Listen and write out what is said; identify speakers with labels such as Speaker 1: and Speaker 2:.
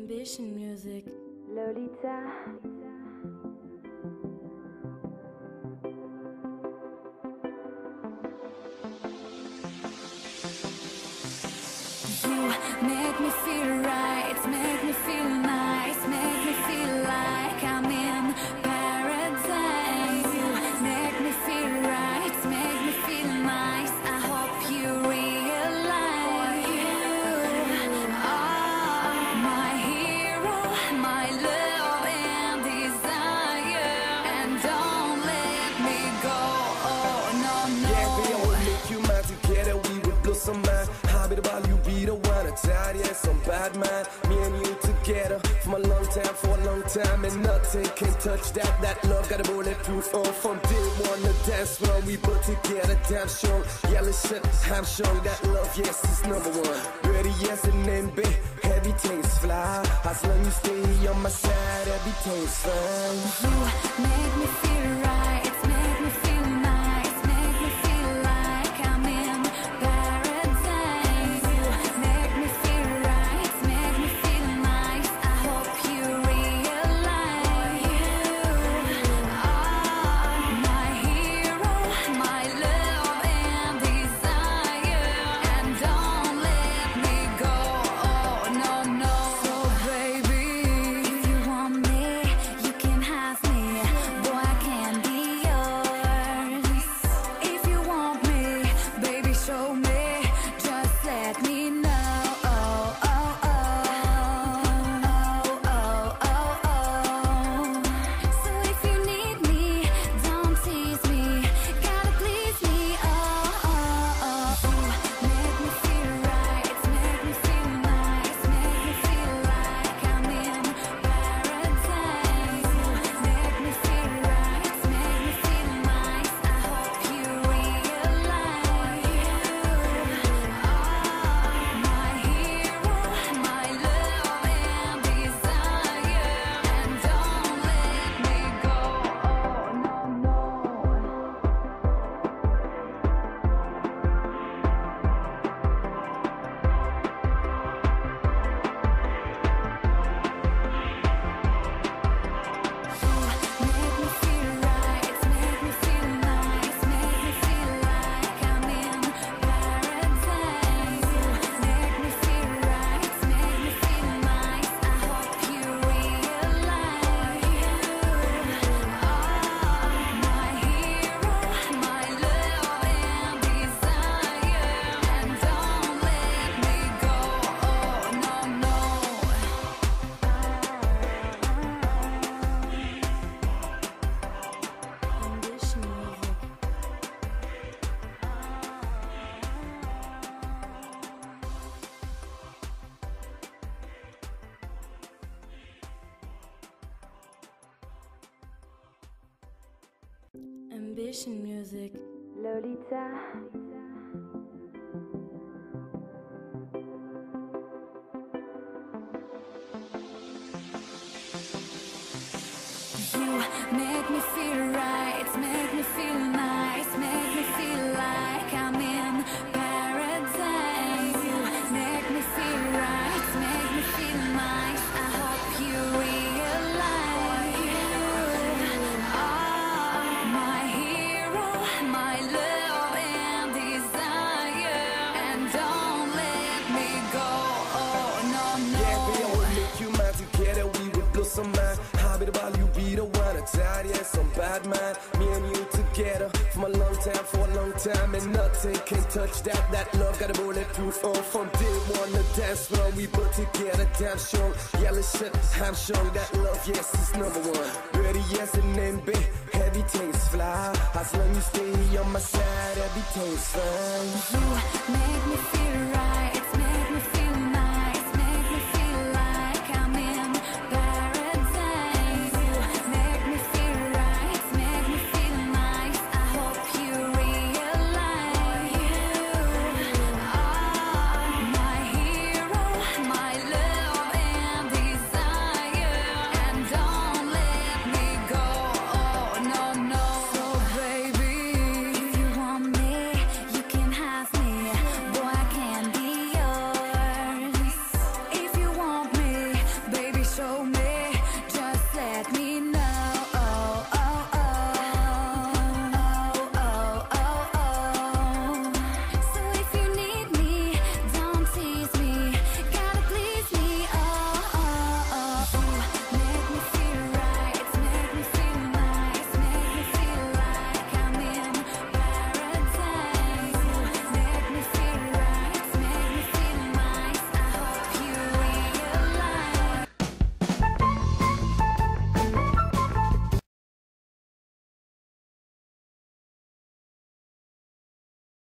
Speaker 1: Ambition music.
Speaker 2: Lolita.
Speaker 1: You make me feel right, make me feel nice, make me feel like I'm in paradise. You make me feel right, make me feel nice. I hope you realize you are my hero, my love and desire. And don't let me go, oh no, no.
Speaker 3: Yeah, we will make you mine together, we will blow some mind. I'll be the ball, you be the one. I tired, yeah, some bad man. Me and you together for a long time, and nothing can touch that. That love got a bulletproof on. From day one, the dance floor, we put together, damn strong. Yellow shit, I'm strong. That love, yes, is number one. Ready, yes, and then be everything's fly. As long as you stay on my side, everything's fine.
Speaker 1: You make me feel right, make me feel nice, make me feel like I'm in paradise. You make me feel right, make me feel nice. I hope you realize you are my hero, my love and desire. And don't let me go, oh no, no. So baby, if you want me, you can have me. Boy, I can be yours. If you want me, baby, show me. Just let me know. Oh, oh, oh. Oh, oh, oh. So if you need me, don't tease me. Gotta please me. Oh, oh, oh. You make me feel right, make me feel nice, make me feel like I'm in paradise. You make me feel right, make me feel nice. I hope you realize you are my hero, my love and desire. And don't let me go, oh no, no. Make me feel right, make me feel nice, make me feel like I'm in paradise. Make me feel right, make me feel nice. I hope you realize you are my hero, my love and desire. And don't let me go, oh no, no. Ambition music. Ambition music.
Speaker 2: Lolita.
Speaker 1: You make me feel right, make me feel nice, make me feel like I'm in paradise. You make me feel right, make me feel nice. I hope you realize you are my hero, my love and desire. And don't let me go, oh no, no.
Speaker 3: Yeah, we will make you mine together, we will blow some mind. I'll be the ball, you be the one. I tired, yeah, some bad man. Me and you together for a long time, and nothing can touch that. That love got a bulletproof on. From day one, the dance floor, we put together, damn strong. Yellow shit, I'm strong. That love, yes, is number one. Ready, yes, and then be everything's fly. As long as you stay on my side, everything's fine.
Speaker 1: You make me feel right,